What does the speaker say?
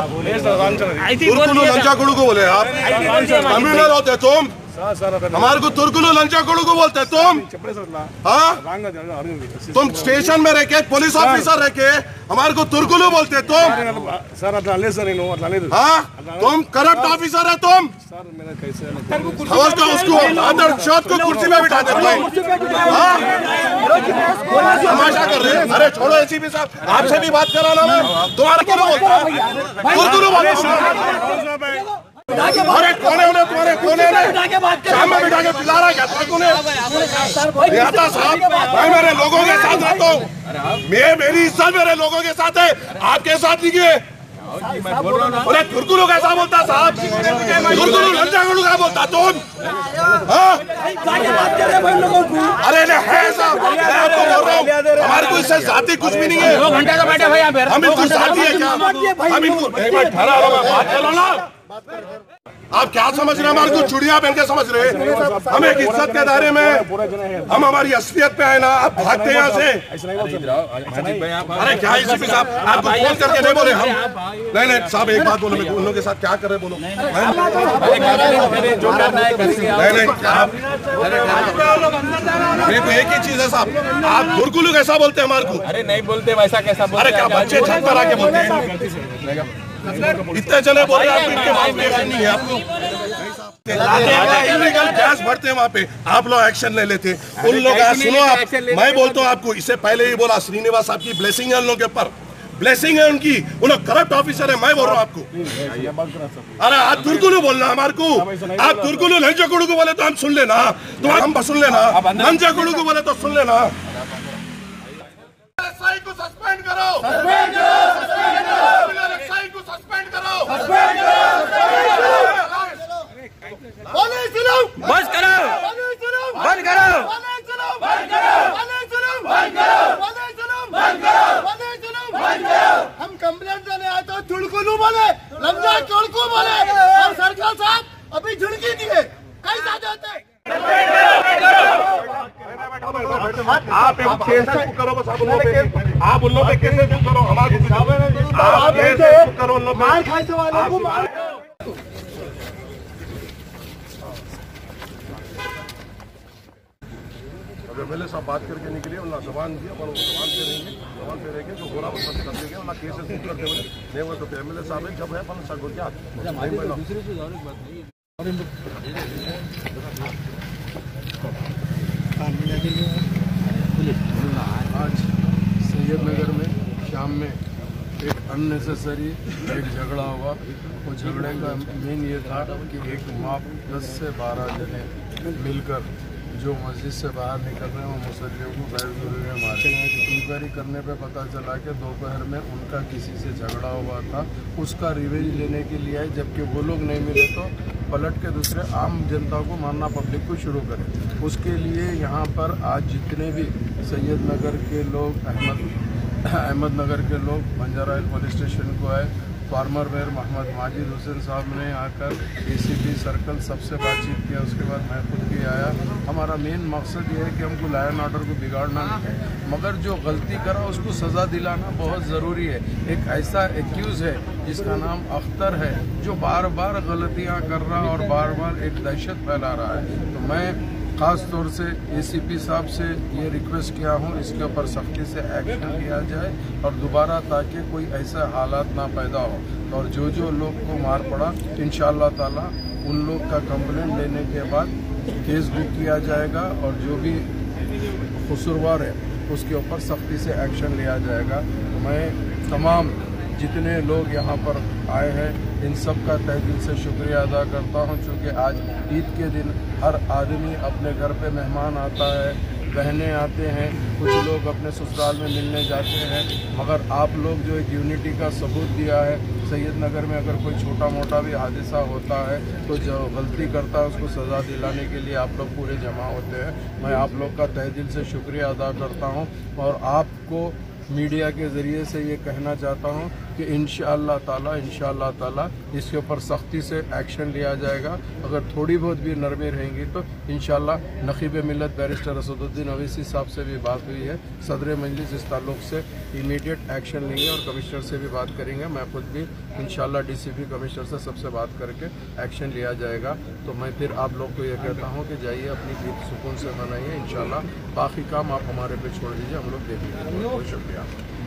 तुर्कुलू लंचा कोड़ू बोले आप, तमिलनाडु होते तुम, हमारे को तुर्कुलू लंचा कोड़ू बोलते तुम। हाँ, तुम स्टेशन में रह के पुलिस ऑफिसर रह के हमारे को तुर्कुलू बोलते तुम। हाँ, तुम करप्ट ऑफिसर है तुम। उसको अंदर शॉट को कुर्सी में बिठा देते हो। तमाशा कर रहे हैं। अरे छोड़ो एसीपी साहब, आपसे भी बात कराना मैं तुम्हारा क्यों बोलता हूँ? अरे कोने ने तुम्हारे कोने ने शाम में बिठा के पिला रहा क्या था साहब? मैं मेरे लोगों के साथ रहता हूँ, मेरी इज्जत मेरे लोगों के साथ है, आपके साथ नहीं है। अरे तुर्कुलू कैसा बोलता साहब? तुर्कुलू लंचा गुड़ू क्या बोलता तुम? अरे है साहब, मैं आपको बोल रहा हूँ, हमारे को इससे जाति कुछ भी नहीं है। 2 घंटे का बैठे भाई हम इनको जाति है क्या? हम इनको एक मिनट ठहरा बात करो ना। आप क्या समझ रहे हैं? हमारे को चुड़िया पहन के समझ रहे हैं? हम एक इज्जत के दायरे में, हम हमारी असलियत पे है ना। आप भागते हैं यहाँ से। अरे क्या एसीपी साहब, आपको फोन करके नहीं बोले हम? नहीं साहब, एक बात बोलो, उन लोगों के साथ क्या कर रहे बोलो। नहीं तो एक ही चीज है साहब, आप तुर्कुलू कैसा बोलते हैं हमारे को? अरे नहीं बोलते वैसा, कैसा बोलते? अरे क्या बच्चे छत पर आके बोलते हैं? इतने जने बोल रहे हैं इनके पास नहीं है आपको। इलीगल गैस भरते हैं वहाँ पे, आप लोग एक्शन ले लेते। उन लोग सुनो आप, मैं बोलता हूँ आपको, इससे पहले ही बोला श्रीनिवास साहब की ब्लेसिंग है उन लोगों के ऊपर, ब्लेसिंग है उनकी। उन लोग करप्ट ऑफिसर है, मैं बोल रहा हूँ आपको। अरे आप तुर्कुलू बोलना हमारे को, आप तुर्कुलू लंचा गुड़ू को बोले तो हम सुन लेना, तो हम सुन लेना, लंचा गुड़ू को बोले तो सुन लेना। को सस्पेंड करो, सस्पेंड करो, सस्पेंड करो, को सस्पेंड करो, सस्पेंड करो, बस करो, बंद करो, हम कंप्लेंट देने आए तो तुर्कुलू बोले, लंचा कोड़कू बोले, और सरकार साहब अभी झुड़की दिए, कैसा देते? आप एक केस करो बस, आप उन लोगों पे केस करो, हमारे करो उन लोग मार खाए से वालों को मार। अगर एमएलए साहब बात करके निकले, उन्होंने जबान दिया पर वो जबान पे रहेंगे तो बोला बस कर देंगे, उन्होंने केस करते हुए नहीं वो तो एमएलए साहब जब है अपन साहब क्या दूसरी चीज और एक बात नहीं। आज सैयदनगर में शाम में एक अननेसेसरी एक झगड़ा हुआ। वो झगड़े का मेन ये था कि एक माँ 10 से 12 जने मिलकर जो मस्जिद से बाहर निकल रहे हैं वो मुसल्लियों को गैर जरूरी मारे। इंक्वायरी करने पे पता चला कि दोपहर में उनका किसी से झगड़ा हुआ था, उसका रिवेंज लेने के लिए आए, जबकि वो लोग नहीं मिले तो पलट के दूसरे आम जनता को मारना पब्लिक को शुरू करें। उसके लिए यहाँ पर आज जितने भी सैयदनगर के लोग, अहमदनगर के लोग बंजारा पुलिस स्टेशन को आए, फार्मर मेयर मोहम्मद माजिद हुसैन साहब ने आकर एसीपी सर्कल सबसे बातचीत किया। उसके बाद मैं खुद भी आया। हमारा मेन मकसद ये है कि हमको लॉ एंड ऑर्डर को बिगाड़ना नहीं है, मगर जो गलती करा उसको सज़ा दिलाना बहुत ज़रूरी है। एक ऐसा एक्यूज़ है जिसका नाम अख्तर है, जो बार बार गलतियाँ कर रहा और बार बार एक दहशत फैला रहा है। तो मैं ख़ास तौर से एसीपी साहब से ये रिक्वेस्ट किया हूँ, इसके ऊपर सख्ती से एक्शन लिया जाए और दोबारा ताकि कोई ऐसा हालात ना पैदा हो। और जो लोग को मार पड़ा इंशाअल्लाह ताला उन लोग का कंप्लेंट लेने के बाद केस बुक किया जाएगा और जो भी कसूरवार है उसके ऊपर सख्ती से एक्शन लिया जाएगा। मैं तमाम जितने लोग यहाँ पर आए हैं इन सब का तहे दिल से शुक्रिया अदा करता हूँ, क्योंकि आज ईद के दिन हर आदमी अपने घर पे मेहमान आता है, बहनें आते हैं, कुछ लोग अपने ससुराल में मिलने जाते हैं, मगर आप लोग जो एक यूनिटी का सबूत दिया है। सैयदनगर में अगर कोई छोटा मोटा भी हादसा होता है तो जो गलती करता है उसको सज़ा दिलाने के लिए आप लोग पूरे जमा होते हैं। मैं आप लोग का तहे दिल से शुक्रिया अदा करता हूँ और आपको मीडिया के ज़रिए से ये कहना चाहता हूँ कि इंशाअल्लाह ताला इसके ऊपर सख्ती से एक्शन लिया जाएगा। अगर थोड़ी बहुत भी नरमी रहेंगी तो इंशाअल्लाह नखीब मिल्लत बैरिस्टर असदुद्दीन अवैसी साहब से भी बात हुई है, सदर मजलिस इस ताल्लुक से इमीडिएट एक्शन लेंगे और कमिश्नर से भी बात करेंगे। मैं खुद भी इंशाअल्लाह डीसीपी कमिश्नर से सबसे बात करके एक्शन लिया जाएगा। तो मैं फिर आप लोग को ये कहता हूँ कि जाइए अपनी ईद सुकून से मनाइए इंशाअल्लाह, बाकी काम आप हमारे पे छोड़ दीजिए, हम लोग देख लेंगे। बहुत शुक्रिया।